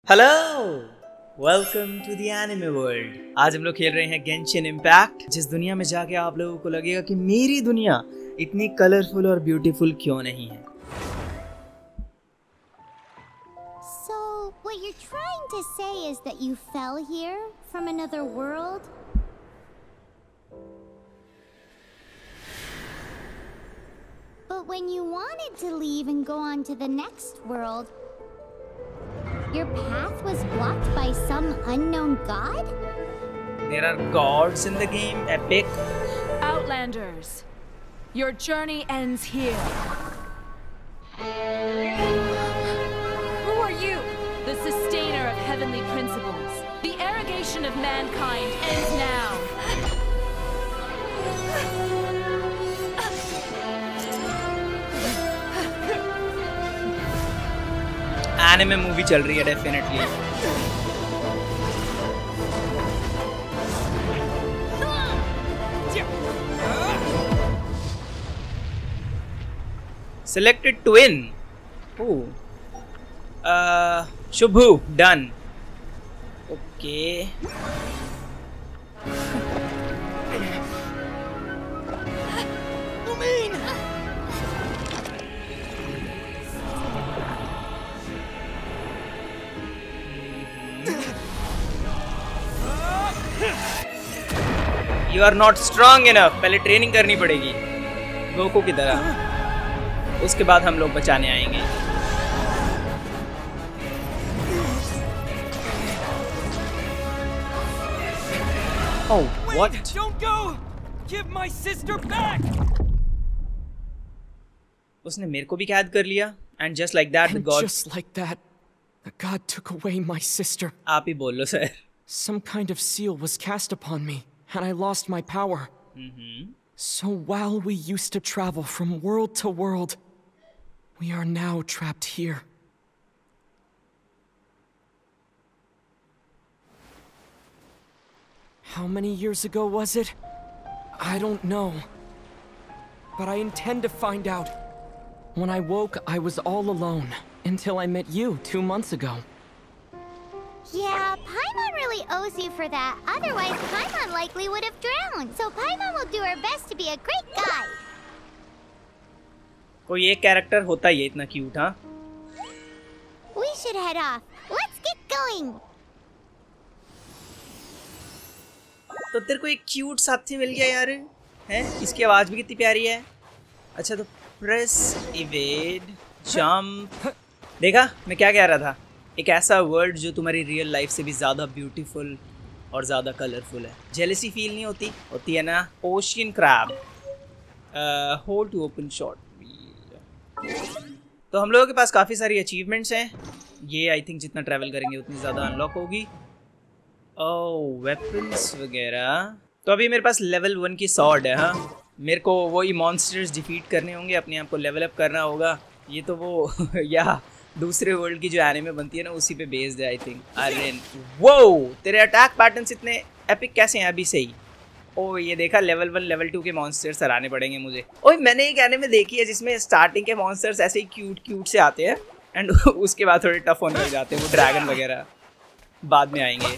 Hello, welcome to the anime world. आज हम लोग खेल रहे हैं गेंशिन इम्पैक्ट, जिस दुनिया में जाके आप लोगों को लगेगा कि मेरी दुनिया इतनी कलरफुल और ब्यूटीफुल क्यों नहीं है। So, what you're trying to say is that you fell here from another world? But when you wanted to leave and go on to the next world, your path was blocked by some unknown god? There are gods in the game, epic. Outlanders, your journey ends here. Who are you? The sustainer of heavenly principles. The arrogation of mankind ends now. Anime movie चल रही है definitely. Selected to win. Ooh. Shubhu, done. Okay. You are not strong enough. पहले training करनी पड़ेगी Goku की तरह, उसके बाद हम लोग बचाने आएंगे। Oh, what? Wait, don't go! Give my sister back! उसने मेरे को भी कैद कर लिया, and just like that, the god. Just like that, the god took away my sister. आप ही बोल लो sir. Some kind of seal was cast upon me, and I lost my power. So while we used to travel from world to world, we are now trapped here. How many years ago was it? I don't know. But I intend to find out. When I woke, I was all alone, until I met you 2 months ago. Yeah, Paimon really owes you for that. Otherwise, Paimon likely would have drowned. So Paimon will do her best to be a great guide. कोई एक character होता ही है इतना cute, हाँ? We should head off. Let's get going. तो तेरे को एक क्यूट साथी मिल गया यार, हैं? इसकी आवाज भी कितनी प्यारी है। अच्छा, तो प्रेस इवेड जंप। देखा मैं क्या कह रहा था, एक ऐसा वर्ल्ड जो तुम्हारी रियल लाइफ से भी ज़्यादा ब्यूटीफुल और ज़्यादा कलरफुल है। जेलसी फील नहीं होती? होती है ना। Ocean crab, hold to open shot. तो हम लोगों के पास काफ़ी सारी अचीवमेंट्स हैं। ये आई थिंक जितना ट्रैवल करेंगे उतनी ज़्यादा अनलॉक होगी। ओह, वेपन्स वगैरह। तो अभी मेरे पास लेवल 1 की सॉर्ड है। हाँ, मेरे को वही मॉन्स्टर्स डिफीट करने होंगे, अपने आप को लेवल अप करना होगा। ये तो वो या दूसरे वर्ल्ड की जो एनिमे बनती है ना, उसी पे बेस्ड है आई थिंक। अरे वो तेरे अटैक पैटर्न्स इतने एपिक कैसे हैं अभी से ही? ओह, ये देखा, लेवल 1 लेवल 2 के मॉन्स्टर्स हराने पड़ेंगे मुझे। ओह, मैंने एक एनिमे देखी है जिसमें स्टार्टिंग के मॉन्स्टर्स ऐसे ही क्यूट क्यूट से आते हैं एंड उसके बाद थोड़े टफ होने लग जाते हैं। वो ड्रैगन वगैरह बाद में आएंगे।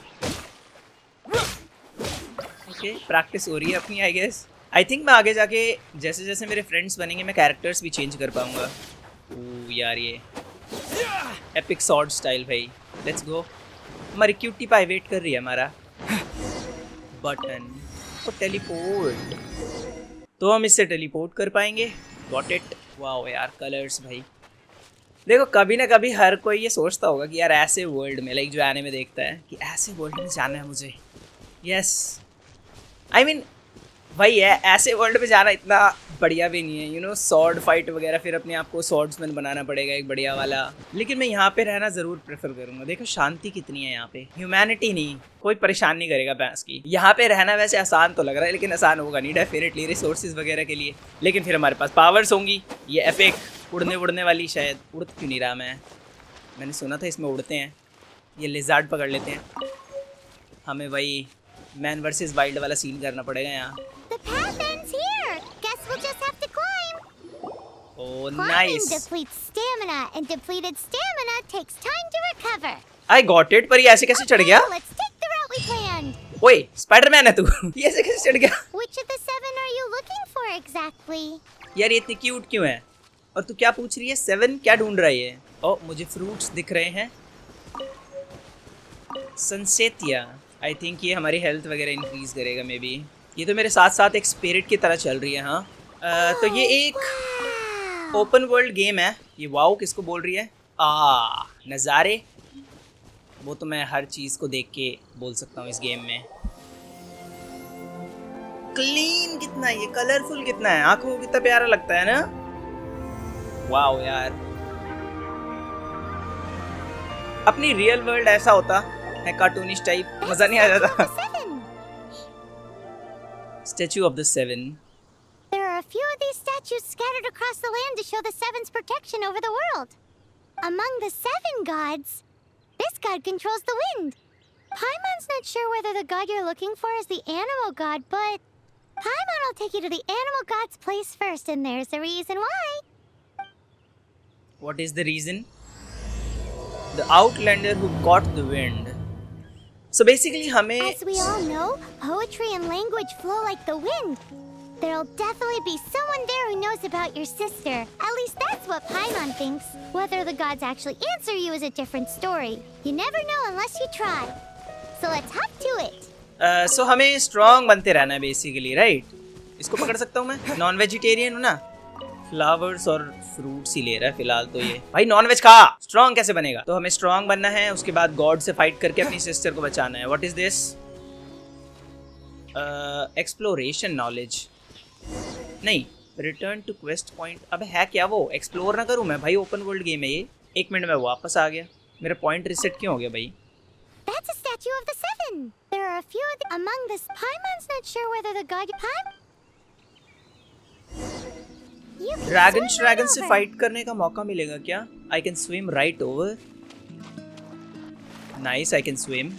ओके, प्रैक्टिस हो रही है अपनी आई गेस। आई थिंक मैं आगे जाके जैसे जैसे मेरे फ्रेंड्स बनेंगे मैं कैरेक्टर्स भी चेंज कर पाऊंगा। ओह यार, ये एपिक सॉर्ड स्टाइल भाई। Let's go. हमारी क्यूटी पाई वेट कर रही है। हमारा बटन और टेलीपोर्ट, तो हम इससे टेलीपोर्ट कर पाएंगे। Got it. वाओ यार, कलर्स भाई। देखो, कभी ना कभी हर कोई ये सोचता होगा कि यार ऐसे वर्ल्ड में, लाइक जो एनिमे देखता है, कि ऐसे वर्ल्ड में जाना है मुझे। यस, आई मीन वही है, ऐसे वर्ल्ड में जाना इतना बढ़िया भी नहीं है। यू नो, सॉर्ड फाइट वगैरह, फिर अपने आप को सॉर्ड्समैन बनाना पड़ेगा एक बढ़िया वाला। लेकिन मैं यहाँ पे रहना ज़रूर प्रेफर करूँगा। देखो शांति कितनी है यहाँ पे, ह्यूमैनिटी नहीं, कोई परेशान नहीं करेगा भैंस की। यहाँ पे रहना वैसे आसान तो लग रहा है, लेकिन आसान होगा नहीं डेफिनेटली, रिसोर्सेज वगैरह के लिए। लेकिन फिर हमारे पास पावर्स होंगी। ये एपिक उड़ने वाली, शायद उड़ क्यों नहीं रहा मैंने सुना था इसमें उड़ते हैं। ये लिजार्ड पकड़ लेते हैं। हमें वही मैन वर्सेस वाइल्ड वाला सीन करना पड़ेगा यहाँ। The path ends here. Guess we'll just have to climb. Oh, Climbing nice. depletes stamina, and depleted stamina takes time to recover. I got it, पर ये ऐसे कैसे चढ़ गया? Let's take the route we planned. ओए Spiderman है तू। ये ऐसे कैसे चढ़ गया? Which of the 7 are you looking for exactly? यार ये इतनी क्यूट क्यों है? और तू क्या पूछ रही है? 7 क्या ढूंढ रही है? ओ मुझे फ्रूट्स दिख रहे हैं। सनसेटिया, आई थिंक ये हमारी हेल्थ वगैरह इंक्रीज करेगा मे बी। ये तो मेरे साथ साथ एक स्पिरिट की तरह चल रही है। हाँ तो ये एक ओपन वर्ल्ड गेम है। ये वाओ किसको बोल रही है? नज़ारे, वो तो मैं हर चीज़ को देख के बोल सकता हूँ इस गेम में। क्लीन कितना है ये, कलरफुल कितना है, आंखों को कितना प्यारा लगता है ना। वाओ यार, अपनी रियल वर्ल्ड ऐसा होता है कार्टूनिश टाइप, मजा नहीं आ जाता। Statue of the 7। There are a few of these statues scattered across the land to show the 7's protection over the world. Among the 7 gods, this god controls the wind. Paimon's not sure whether the god you're looking for is the animal god, but Paimon will take you to the animal god's place first, and there's the reason why. What is the reason? The outlander who caught the wind. So basically हमें, As we all know, poetry and language flow like the wind. There'll definitely be someone there who knows about your sister. At least that's what Paimon thinks. Whether the gods actually answer you is a different story. You never know unless you try. So let's hop to it. so हमें strong बनते रहना है basically, right? इसको पकड़ सकता हूँ मैं? Non vegetarian हूँ ना, फ्लावर्स और फ्रूट्स ही ले रहा है फिलहाल तो ये। भाई नॉन वेज खा, स्ट्रॉन्ग कैसे बनेगा? तो हमें स्ट्रॉन्ग बनना है, उसके बाद गॉड से फाइट करके अपनी सिस्टर को बचाना है। What is this? Exploration knowledge नहीं, रिटर्न टू क्वेस्ट पॉइंट। अब है क्या वो? एक्सप्लोर ना करूँ मैं? भाई ओपन वर्ल्ड गेम है ये। 1 मिनट में वापस आ गया, मेरा पॉइंट रिसेट क्यों हो गया भाई? That's a statue of the 7. There are a few among this. Paimon's not sure whether the god dragon से फाइट करने का मौका मिलेगा क्या? I can swim right over. Nice, I can swim.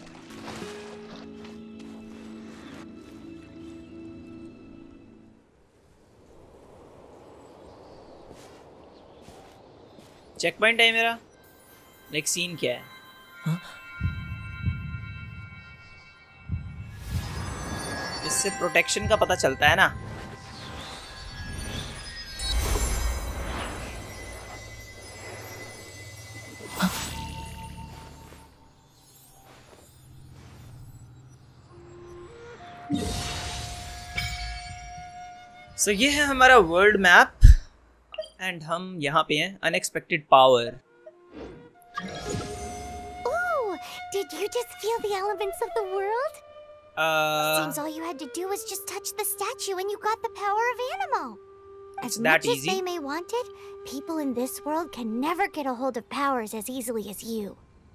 Check point है मेरा। लाइक सीन क्या है? इससे प्रोटेक्शन का पता चलता है ना। So, ये है हमारा वर्ल्ड मैप एंड हम यहाँ पे हैं। Unexpected power. Oh, did you just feel the elements of the world? Seems all you had to do was just touch the statue and you got the power of Anemo. As much as they may want it, people in this world can never get a hold of powers as easily as you.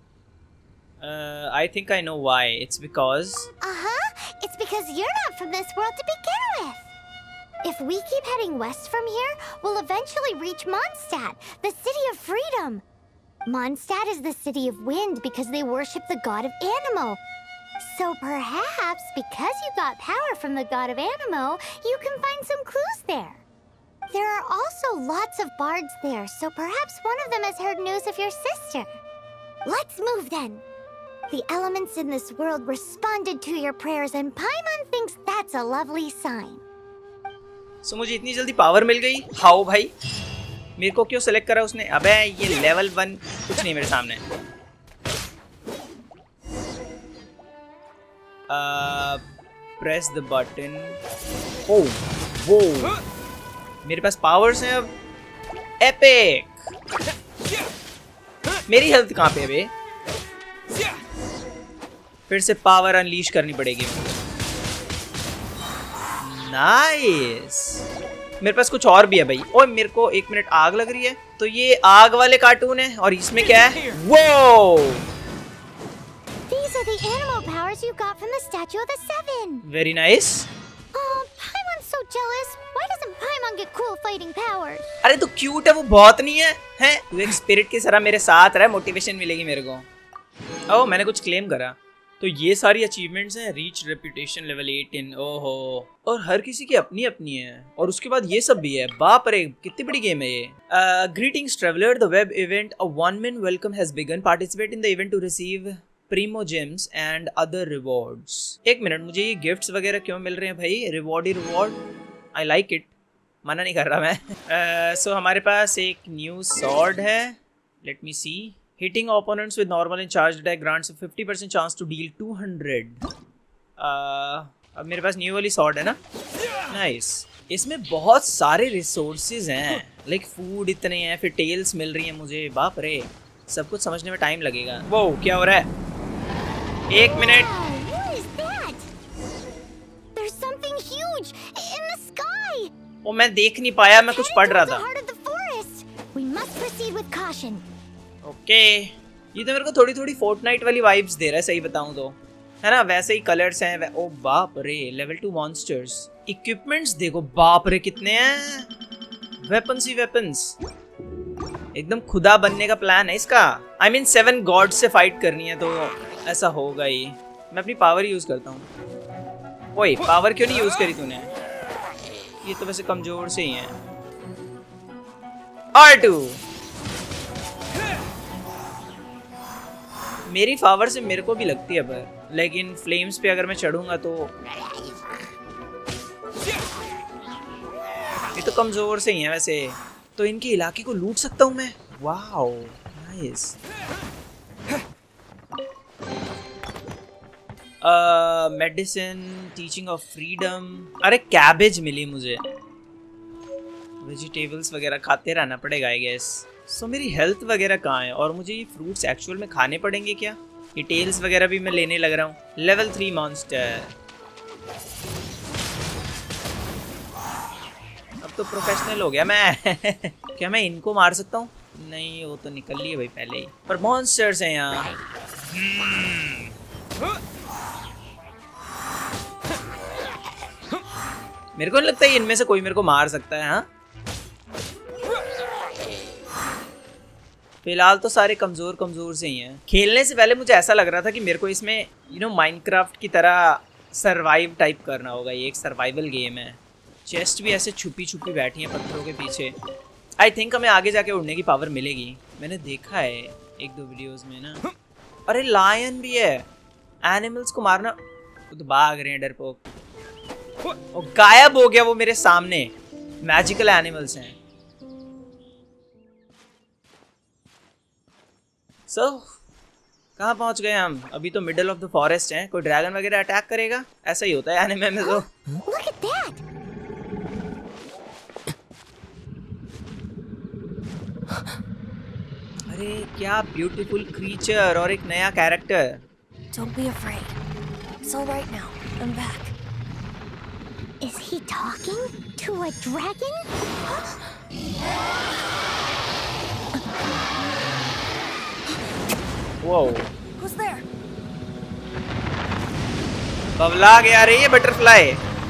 I think I know why. It's because... It's because you're not from this world to begin with. If we keep heading west from here, we'll eventually reach Mondstadt, the city of freedom. Mondstadt is the city of wind because they worship the god of Anemo. So perhaps, because you got power from the god of Anemo, you can find some clues there. There are also lots of bards there, so perhaps one of them has heard news of your sister. Let's move then. The elements in this world responded to your prayers, and Paimon thinks that's a lovely sign. So मुझे इतनी जल्दी power मिल गई? How भाई, मेरे को क्यों select करा उसने? अबे ये लेवल 1 कुछ नहीं मेरे सामने। Press the button. ओह वो, मेरे पास पावर्स हैं अब। एपिक। मेरी हेल्थ कहाँ पे है बे? फिर से पावर अनलीश करनी पड़ेगी। नाइस। मेरे पास कुछ और भी है भाई। ओए मेरे को 1 मिनट, आग लग रही है। तो ये आग वाले कार्टून है और इसमें क्या है? वो These are the animal powers you got from the statue of the 7. Very nice. Oh, Paimon's so jealous. Why doesn't Paimon get cool fighting powers? अरे तो क्यूट है वो, बहुत नहीं है? हैं? तू एक स्पिरिट की तरह मेरे साथ रह, मोटिवेशन मिलेगी मेरे को। ओह मैंने कुछ क्लेम करा। तो ये सारी अचीवमेंट्स हैं। Reach reputation level 18। ओहो, और हर किसी की अपनी अपनी है। और उसके बाद ये सब भी है। बाप रे, कितनी बड़ी गेम है ये। Greetings traveller, the web event, a one man welcome has begun, participate in the event to receive primo gems and other rewards. एक मिनट, मुझे ये गिफ्ट्स वगैरह क्यों मिल रहे हैं भाई? रिवॉर्ड ही रिवॉर्ड, आई लाइक इट, मना नहीं कर रहा मैं। सो हमारे पास एक न्यू सॉर्ड है। Let me see. Hitting opponents with normal and charged attack grants a 50% chance to deal 200. अब मेरे पास न्यू वाली sword है ना? Nice. इसमें बहुत सारे resources हैं, like food इतने हैं, फिर tails मिल रही हैं मुझे। बाप रे, सब कुछ समझने में टाइम लगेगा। वो क्या हो रहा है? एक minute. What is that? There's something huge in the sky. वो मैं देख नहीं पाया, मैं कुछ पढ़ रहा था। Heading towards the heart of the forest. We must proceed with caution. Okay, ये तो मेरे को थोड़ी थोड़ी फोर्टनाइट वाली वाइब्स दे रहा है, सही बताऊं तो, है ना? वैसे ही कलर्स हैं। ओ बाप रे, लेवल 2 मॉन्स्टर्स। इक्विपमेंट्स देखो, बाप रे कितने हैं। वेपन्स ही वेपन्स, एकदम खुदा बनने का प्लान है इसका। I mean 7 गॉड्स से फाइट करनी है तो ऐसा होगा ही। मैं अपनी पावर यूज करता हूँ। ओए, पावर क्यों नहीं यूज करी तूने? ये तो वैसे कमजोर से ही है। R2 मेरी पावर से मेरे को भी लगती है पर, लेकिन फ्लेम्स पे अगर मैं चढ़ूंगा तो ये तो कमजोर से ही है वैसे। तो इनके इलाके को लूट सकता हूं मैं। Wow, nice. Medicine, teaching of freedom. अरे कैबेज मिली मुझे। वेजिटेबल्स वगैरह खाते रहना पड़ेगा आई गेस। सो मेरी हेल्थ वगैरह कहाँ है? और मुझे ये फ्रूट्स एक्चुअल में खाने पड़ेंगे क्या? ये टेल्स वगैरह भी मैं लेने लग रहा हूँ। Level 3 monster. अब तो प्रोफेशनल हो गया मैं। क्या मैं इनको मार सकता हूँ? नहीं, वो तो निकल ली है भाई पहले ही। पर मॉन्स्टर्स हैं यहाँ। मेरे को नहीं लगता है इनमें से कोई मेरे को मार सकता है। हाँ, फिलहाल तो सारे कमज़ोर कमज़ोर से ही हैं। खेलने से पहले मुझे ऐसा लग रहा था कि मेरे को इसमें माइनक्राफ्ट की तरह सरवाइव टाइप करना होगा। ये एक सर्वाइवल गेम है। चेस्ट भी ऐसे छुपी छुपी बैठी हैं पत्थरों के पीछे। आई थिंक हमें आगे जाके उड़ने की पावर मिलेगी। मैंने देखा है 1-2 वीडियोस में ना। अरे लायन भी है। एनिमल्स को मारना, वो तो भाग रहे हैं डरपोक। और गायब हो गया वो मेरे सामने। मैजिकल एनिमल्स हैं। सो कहाँ पहुंच गए हम? अभी तो मिडल ऑफ द फॉरेस्ट हैं। कोई ड्रैगन वगैरह अटैक करेगा? ऐसा ही होता है एनिमे में तो। Look at that. अरे क्या ब्यूटीफुल क्रीचर और एक नया character. Don't be afraid. It's all right now. I'm back. Is he talking to a dragon? Whoa. Who's there? बबला गया रे ये बटरफ्लाई।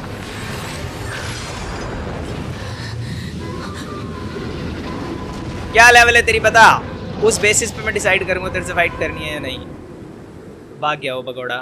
क्या लेवल है तेरी पता? उस बेसिस पे मैं डिसाइड करूंगा तेरे से फाइट करनी है या नहीं। भाग गया वो भगोड़ा।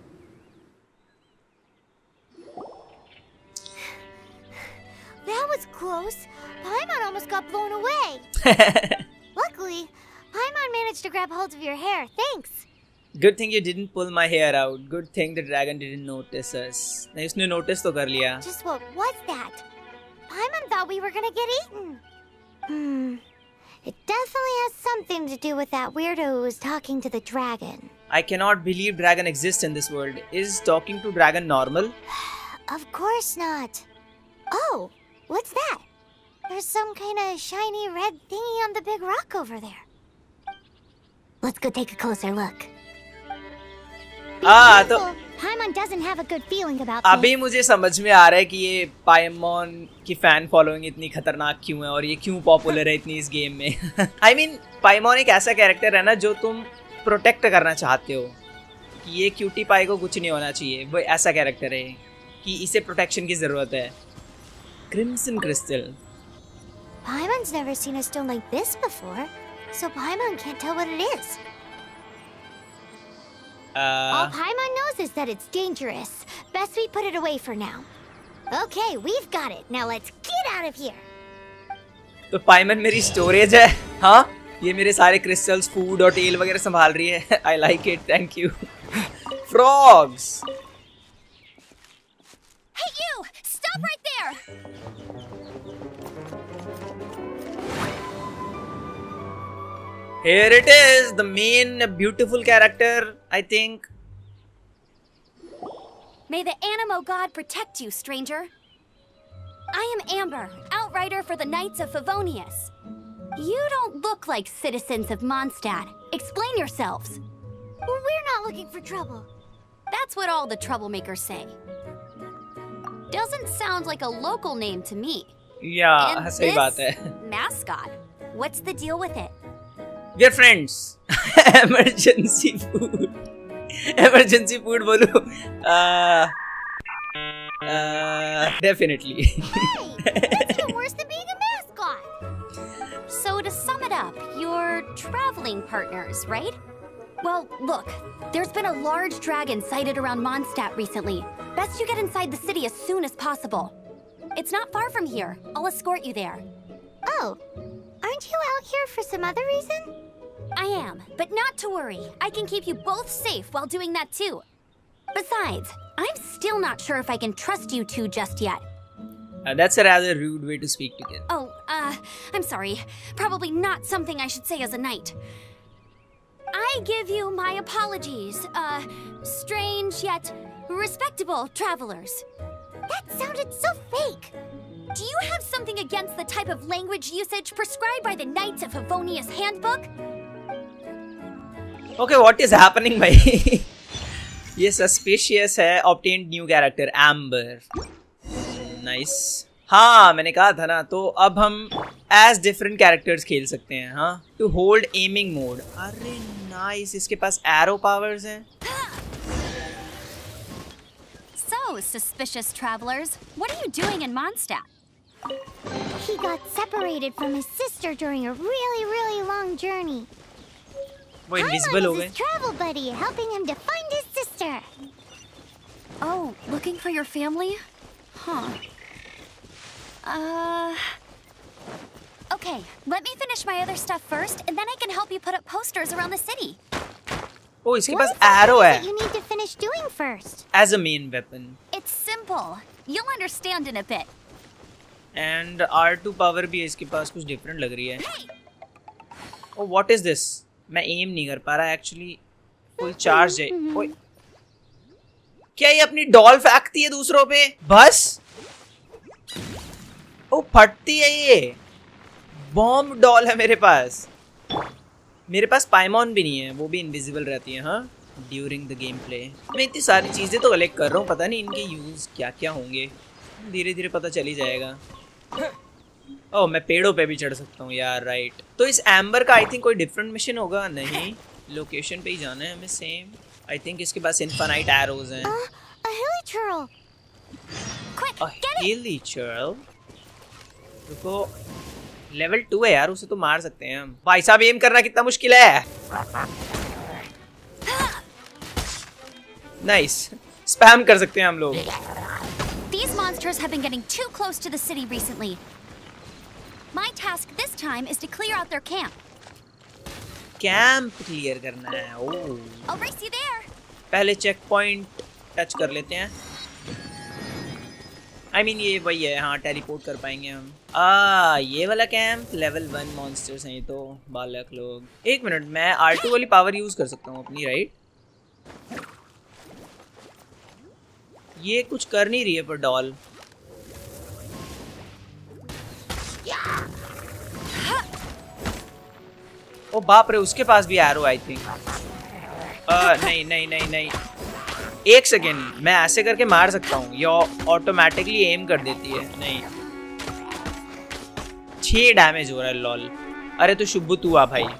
That was close. Paimon almost got blown away. Luckily, Paimon managed to grab hold of your hair. Thanks. Good thing you didn't pull my hair out. Good thing the dragon didn't notice us. नहीं, उसने notice तो कर लिया। Just what was that? Paimon thought we were gonna get eaten. It definitely has something to do with that weirdo who was talking to the dragon. I cannot believe dragon exists in this world. Is talking to dragon normal? Of course not. Oh, what's that? There's some kind of shiny red thingy on the big rock over there. Let's go take a closer look. तो Paimon doesn't have a good feeling about अभी मुझे समझ में आ रहा है कि ये पाइमॉन की फैन फॉलोइंग इतनी खतरनाक क्यों है और ये क्यों पॉपुलर है इतनी इस गेम में। I mean, पाइमॉन एक ऐसा कैरेक्टर है ना जो तुम प्रोटेक्ट करना चाहते हो कि ये क्यूटी पाई को कुछ नहीं होना चाहिए। वो ऐसा कैरेक्टर है कि इसे प्रोटेक्शन की जरूरत है। Crimson crystal. Paimon's never seen a stone like this before, so Paimon can't tell what it is. All Paimon knows is that it's dangerous. Best we put it away for now. Okay, we've got it. Now let's get out of here. तो पाइमन मेरी storage है, हाँ? ये मेरे सारे crystals, food और tell वगैरह संभाल रही है. I like it, thank you. Frogs. Hey you! Stop right there! Here it is, the main beautiful character, I think. May the Animo God protect you, stranger. I am Amber, outrider for the Knights of Favonius. You don't look like citizens of Mondstadt. Explain yourselves. We're not looking for trouble. That's what all the troublemakers say. Doesn't sound like a local name to me. Yeah, And सही बात है. mascot. What's the deal with it? We are friends. Emergency food. Emergency food बोलो. Definitely. Hey, that's even worse than being a mascot. So to sum it up, you're traveling partners, right? Well, look, there's been a large dragon sighted around Mondstadt recently. Best you get inside the city as soon as possible. It's not far from here. I'll escort you there. Oh, aren't you out here for some other reason? I am, but not to worry. I can keep you both safe while doing that too. Besides, I'm still not sure if I can trust you two just yet. That's a rather rude way to speak together. Oh, I'm sorry. Probably not something I should say as a knight. I give you my apologies, strange yet respectable travelers. That sounded so fake. Do you have something against the type of language usage prescribed by the Knights of Favonius Handbook? Okay, what is happening, भाई? ये suspicious है. Obtained new character, Amber. Nice. हाँ, मैंने कहा था ना. तो अब हम as different characters खेल सकते हैं, हाँ? To hold aiming mode. अरे nice. इसके पास arrow powers हैं. So, suspicious travelers, what are you doing in Mondstadt? He got separated from his sister during a really long journey. वो invisible हो was गए. his travel buddy, helping him to find his sister. Oh, looking for your family? Huh. Okay, let me finish my other stuff first, and then I can help you put up posters around the city. ओ इसके पास arrow है. You need to finish doing first. As a main weapon. It's simple. You'll understand in a bit. And R2 power भी है इसके पास. कुछ different लग रही है. Oh, what is this? मैं aim नहीं कर पा रहा actually. Full charge है. ओए. क्या ये अपनी डॉल फेंकती है दूसरों पे? बस. ओ फटती है ये. बॉम्ब डॉल है मेरे पास. मेरे पास पाइमॉन भी नहीं है. वो भी इनविजिबल रहती है, हाँ. During the game play. मैं इतनी सारी चीजें तो कलेक्ट कर रहा हूँ. पता नहीं इनके यूज क्या क्या होंगे. धीरे धीरे पता चल ही जाएगा. ओह मैं पेड़ों पे भी चढ़ सकता हूँ यार. राइट. तो इस एम्बर का आई थिंक कोई डिफरेंट मिशन होगा. नहीं, लोकेशन पे ही जाना है हमें सेम. आई थिंक इसके पास इनफाइनाइट एरोज हैं. A hilichurl. Quick, get it. Hilichurl. रुको. लेवल 2 है यार. उसे तो मार सकते हैं हम. भाई साहब एम करना कितना मुश्किल है. नाइस. स्पैम कर सकते हैं हम लोग. These monsters have been getting too close to the city recently. My task this time is to clear out their camp. Camp clear करना है. Oh. I'll race you there. पहले चेक पॉइंट टच कर लेते हैं. I mean ये वही है. हाँ टेलीपोर्ट कर पाएंगे हम. ये वाला कैंप लेवल 1 मॉन्स्टर्स हैं ये तो. बालक लोग. एक मिनट. मैं R2 वाली पावर यूज कर सकता हूँ अपनी. राइट. ये कुछ कर नहीं रही है पर डॉल. ओ बाप रे. उसके पास भी एरो आई थिंक. नहीं नहीं नहीं नहीं. एक सेकेंड. मैं ऐसे करके मार सकता हूँ. ये ऑटोमेटिकली एम कर देती है. नहीं. 6 डैमेज हो रहा है. लॉल. अरे तो शुभू तू आ भाई.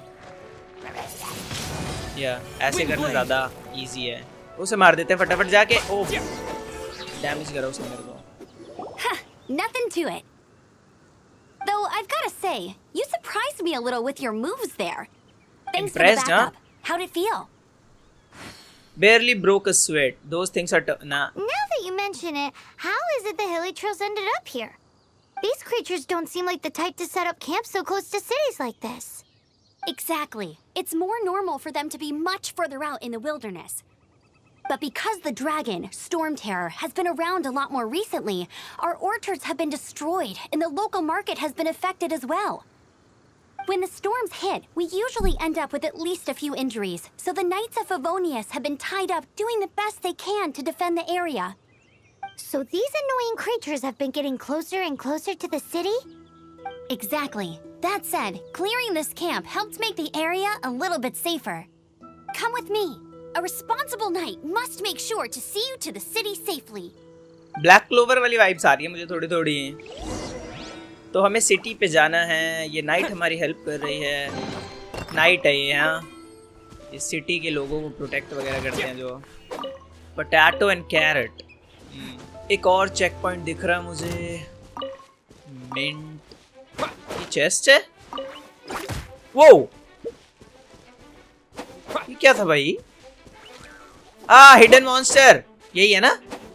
या ऐसे करना ज़्यादा इजी है. उसे मार देते हैं फटाफट जाके. ओ डैमेज करा उसने मेरे को. Nothing to it. Though I've got to say, you surprised me a little with your moves there. Thanks Impressed, for the backup. How'd it feel? Barely broke a sweat. Those things are nah. Now that you mention it, how is it the Hilichurls ended up here? These creatures don't seem like the type to set up camp so close to cities like this. Exactly. It's more normal for them to be much further out in the wilderness. But because the dragon, Storm Terror, has been around a lot more recently, our orchards have been destroyed and the local market has been affected as well. When the storms hit, we usually end up with at least a few injuries, so the Knights of Favonius have been tied up doing the best they can to defend the area. So these annoying creatures have been getting closer and closer to the city? Exactly. That said, clearing this camp helped make the area a little bit safer. Come with me. A responsible knight must make sure to see you to the city safely. Black Clover वाली vibes आ रही है मुझे थोड़ी-थोड़ी। तो हमें city पे जाना है। ये नाइट हमारी हेल्प कर रही है। नाइट है ये, हाँ। इस सिटी के लोगों को प्रोटेक्ट वगैरह करते हैं जो। Potato and carrot. एक और चेक पॉइंट दिख रहा है मुझे। मिंट। ये चेस्ट है? वो ये क्या था भाई? Hidden monster. यही है ना?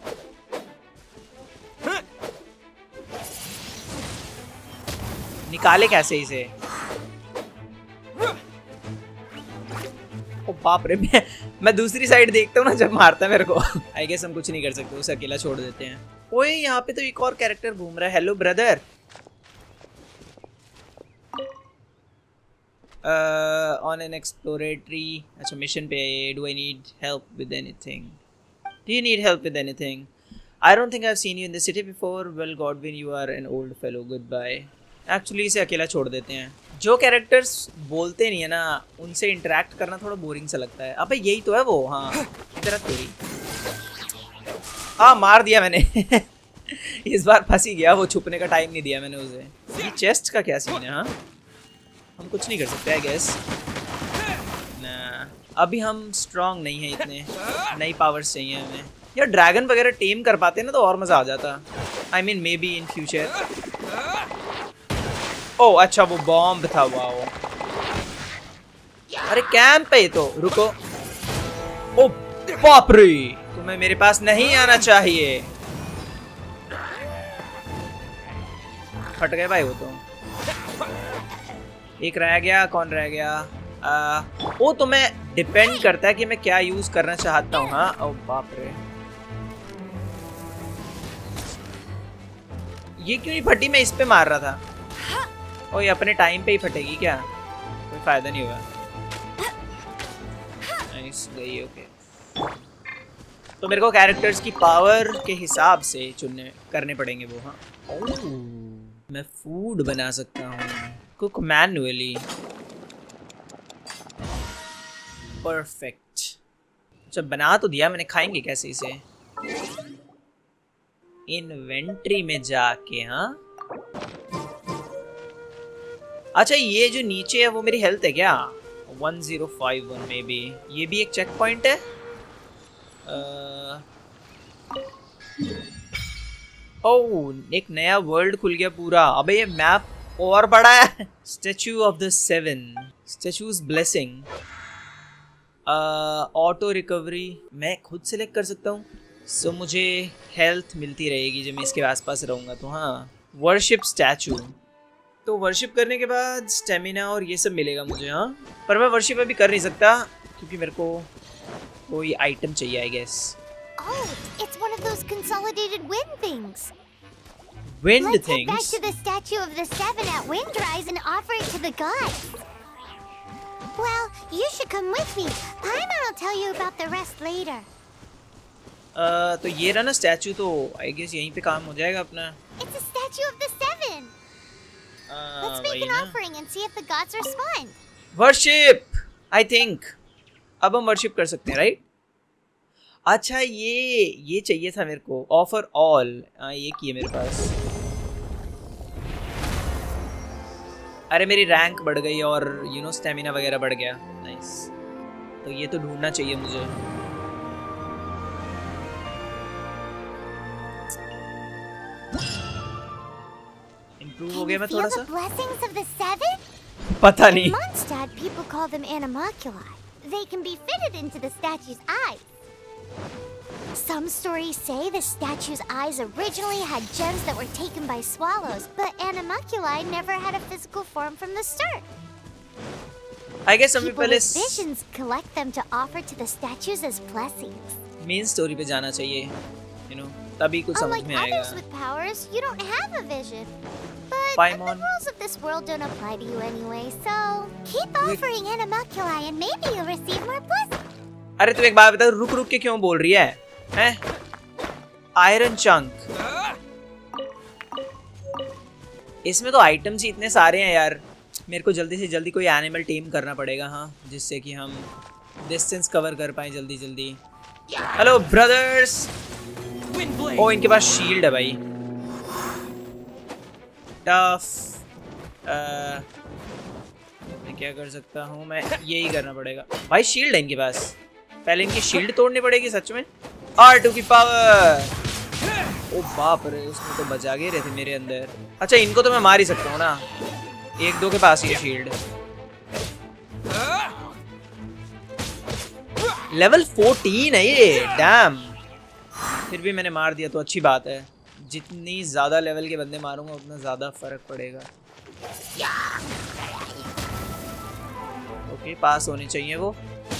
निकाले कैसे इसे? ओ बाप रे, मैं दूसरी साइड देखता हूँ ना जब मारता है मेरे को। आई गेस हम कुछ नहीं कर सकते, उसे अकेला छोड़ देते हैं। ओए यहाँ पे तो एक और कैरेक्टर घूम रहा है। Hello brother. On an exploratory, अच्छा मिशन पे। Do I need help with anything? Do you need help with anything? I don't think I have seen you in the city before. Well Godwin, you are an old fellow, goodbye. Actually इसे अकेला छोड़ देते हैं। जो characters बोलते नहीं है ना, उनसे इंटरेक्ट करना थोड़ा बोरिंग सा लगता है। अबे यही तो है वो। हाँ तेरा तेरी। हाँ मार दिया मैंने। इस बार फंस ही गया वो, छुपने का टाइम नहीं दिया मैंने उसे। ये चेस्ट का क्या सीन है? हाँ हम कुछ नहीं कर सकते आई गेस ना। अभी हम स्ट्रांग नहीं है इतने, नई पावर्स चाहिए हमें। यार ड्रैगन वगैरह टेम कर पाते ना तो और मजा आ जाता। I mean maybe in future. Oh अच्छा वो बॉम्ब था। वाओ अरे कैंप है ये तो। रुको। ओ बाप रे, तुम्हें मेरे पास नहीं आना चाहिए। फट गए भाई वो तो। एक रह गया। कौन रह गया? वो तो मैं डिपेंड करता है कि मैं क्या यूज करना चाहता हूँ। हाँ ओ बाप रे, ये क्यों नहीं फटी? मैं इस पे मार रहा था। ओ ये अपने टाइम पे ही फटेगी क्या? कोई फायदा नहीं होगा। नाइस गई। ओके तो मेरे को कैरेक्टर्स की पावर के हिसाब से चुनने करने पड़ेंगे वो। हाँ मैं फूड बना सकता हूँ, कुक मैनुअली। परफेक्ट। जब बना तो दिया मैंने, खाएंगे कैसे इसे? इन्वेंट्री में जाके। हाँ अच्छा ये जो नीचे है वो मेरी हेल्थ है क्या? 1051 में भी। ये भी एक चेक पॉइंट है। ओह एक नया वर्ल्ड खुल गया पूरा। अबे ये मैप और बड़ा है। Statue of the 7, statues blessing. Auto recovery मैं खुद सेलेक्ट कर सकता हूँ। सो मुझे हेल्थ मिलती रहेगी जब मैं इसके आसपास रहूँगा तो। हाँ वर्शिप स्टैचू, तो वर्शिप करने के बाद स्टेमिना और ये सब मिलेगा मुझे। हाँ पर मैं वर्शिप अभी कर नहीं सकता क्योंकि मेरे को कोई आइटम चाहिए I guess. Oh, it's one of those consolidated wind things. Wind Let's things? head back to the statue of the 7 at Windrise and offer it to the gods. Well, you should come with me. Paimon will tell you about the rest later. तो ये रहा ना statue, तो I guess यहीं पे काम हो जाएगा अपना। It's a statue of the 7. Let's make an offering and see if the gods respond. Worship I think. अब हम वर्शिप कर सकते हैं राइट? अच्छा ये चाहिए था मेरे को। Offer all. ये की है मेरे पास। अरे मेरी रैंक बढ़ गई और यू नो स्टेमिना वगैरह बढ़ गया। नाइस। तो ये तो ढूंढना चाहिए मुझे। इम्प्रूव हो गया मैं थोड़ा सा। Blessings of the 7? पता नहीं। In Mondstadt, people call them animalculi. they can be fitted into the statue's eyes. Some stories say the statue's eyes originally had gems that were taken by swallows, but Animalculi never had a physical form from the start. I guess हमें People पहले with visions collect them to offer to the statues as blessings. Main story पे जाना चाहिए, you know, तभी कुछ समझ Unlike में आएगा। others with powers, you don't have a vision. But Paimon. the rules of this world don't apply to you anyway, so keep offering Animalculi and maybe you'll receive more blessings. अरे तू एक बात बता, रुक रुक के क्यों बोल रही है? हैं? Iron chunk. इसमें तो आइटम्स ही इतने सारे हैं यार। मेरे को जल्दी से जल्दी कोई एनिमल टेम करना पड़ेगा, हाँ, जिससे कि हम डिस्टेंस कवर कर पाए जल्दी जल्दी। Hello brothers. ओ इनके पास शील्ड है भाई। टफ। मैं क्या कर सकता हूँ? मैं यही करना पड़ेगा भाई। शील्ड है इनके पास, पहले इनकी शील्ड तोड़नी पड़ेगी सच में। R2 की पावर। ओ बाप रे, उसमें तो बचा के रहे थे मेरे अंदर। अच्छा इनको तो मैं मार ही सकता हूँ ना, एक दो के पास ही है शील्ड। लेवल 14 है ये, डैम। फिर भी मैंने मार दिया तो अच्छी बात है। जितनी ज्यादा लेवल के बंदे मारूंगा उतना ज्यादा फर्क पड़ेगा। ओके, पास होने चाहिए वो।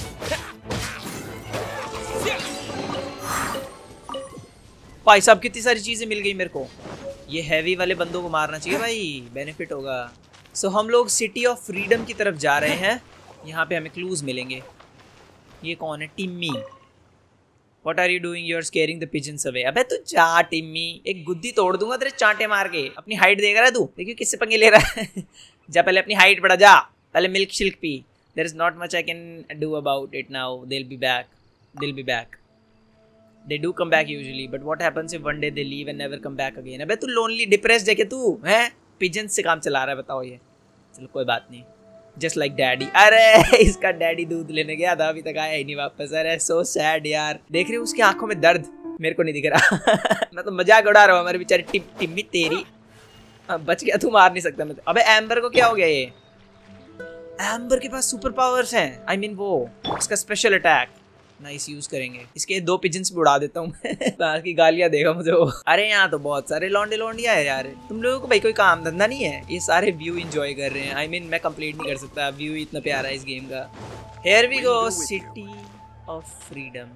भाई साहब कितनी सारी चीजें मिल गई मेरे को। ये हैवी वाले बंदों को मारना चाहिए भाई, बेनिफिट होगा। सो हम लोग सिटी ऑफ फ्रीडम की तरफ जा रहे हैं। यहाँ पे हमें क्लूज मिलेंगे। ये कौन है? Timmy. What are you doing? You're scaring the pigeons away. अबे तू जा टिम्मी, एक गुद्दी तोड़ दूंगा तेरे चांटे मार के। अपनी हाइट देख रहा है तू? देखियो किससे पंगे ले रहा है। जा पहले अपनी हाइट बढ़ा, जा पहले मिल्क शिल्क पी। There is not much I can do about it now. They'll be back. They'll be back. They do come back usually, but what happens if one day they leave and never come back again? अबे तू lonely, depressed है क्या तू? हैं? Pigeons से काम चला रहा है, बताओ ये। चलो कोई बात नहीं। Just like daddy. अरे इसका डैडी दूध लेने गया था, अभी तक आया ही नहीं वापस। अरे सो सैड यार। देख रही हूँ उसकी आंखों में दर्द, मेरे को नहीं दिख रहा। मैं तो मजाक उड़ा रहा हूँ हमारे बेचारे टिम्मी तेरी। बच गया, तू मार नहीं सकता मैं। अबे एम्बर को क्या हो गया? ये एम्बर के पास सुपर पावर्स हैं। आई मीन वो इसका स्पेशल अटैक नाइस यूज करेंगे। इसके दो पिजन्स भी उड़ा देता हूँ मैं। की गालियां देगा मुझे वो। अरे यहाँ तो बहुत सारे लौंडे लौंडिया है यार। तुम लोगों को भाई कोई काम धंधा नहीं है? ये सारे व्यू एंजॉय कर रहे हैं। आई मीन मैं कंप्लीट नहीं कर सकता, व्यू इतना प्यारा है इस गेम का। Here we go, city of freedom.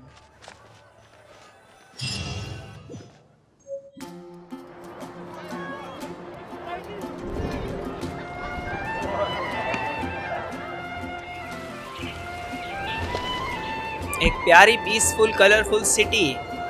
एक प्यारी पीसफुल कलरफुल सिटी।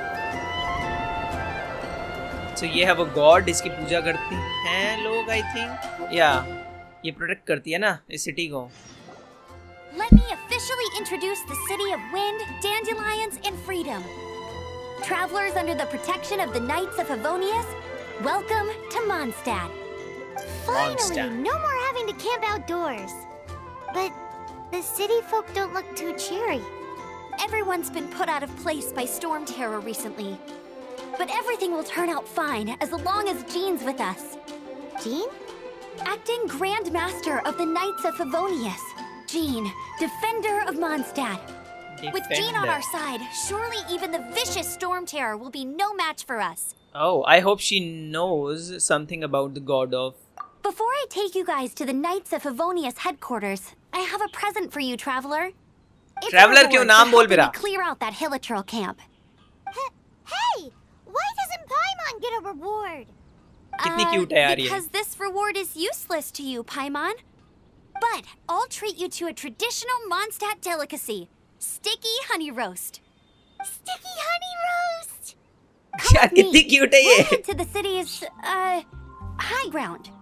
तो ये है वो गॉड, इसकी पूजा करती हैं लोग आई थिंक, या ये प्रोटेक्ट करती है ना इस सिटी को। Let me officially introduce the city of wind, dandelions, and freedom. Travelers under the protection of the Knights of Favonius, welcome to Mondstadt. Finally, no more having to camp outdoors. But the city folk don't look too cheery. Everyone's been put out of place by storm terror recently. But everything will turn out fine as long as Jean's with us. Jean? Acting Grand Master of the Knights of Favonius. Jean, Defender of Mondstadt. With Jean on our side, surely even the vicious storm terror will be no match for us. Oh, I hope she knows something about the god of... Before I take you guys to the Knights of Favonius headquarters, I have a present for you, Traveler. Traveler क्यों नाम बोल मेरा? Clear out that Hilichurl camp. Hey, why doesn't Paimon get a reward? कितनी cute है यार ये? Because this reward is useless to you, Paimon. But I'll treat you to a traditional Mondstadt delicacy, sticky honey roast. Sticky honey roast. क्या कितनी cute है ये? We'll head to the city's high ground.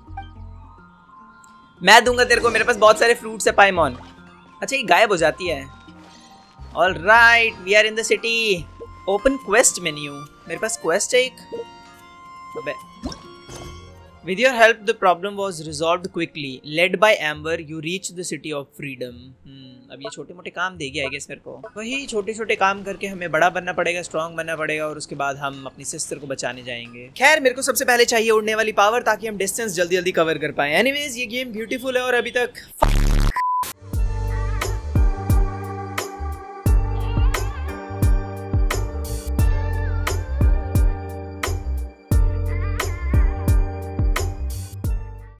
मैं दूंगा तेरे को, मेरे पास बहुत सारे फ्रूट्स है पाइमॉन। अच्छा ये गायब हो जाती है। All right, we are in the city. Open quest menu. मेरे पास quest है एक। अबे। With your help, the problem was resolved quickly. Led by Amber, you reached the city of freedom. अब ये छोटे मोटे काम देगी आई गेस मेरे को। वही छोटे छोटे काम करके हमें बड़ा बनना पड़ेगा, स्ट्रॉन्ग बनना पड़ेगा, और उसके बाद हम अपनी सिस्टर को बचाने जाएंगे। खैर मेरे को सबसे पहले चाहिए उड़ने वाली पावर, ताकि हम डिस्टेंस जल्दी जल्दी कवर कर पाए। एनीवेज ये गेम ब्यूटीफुल है और अभी तक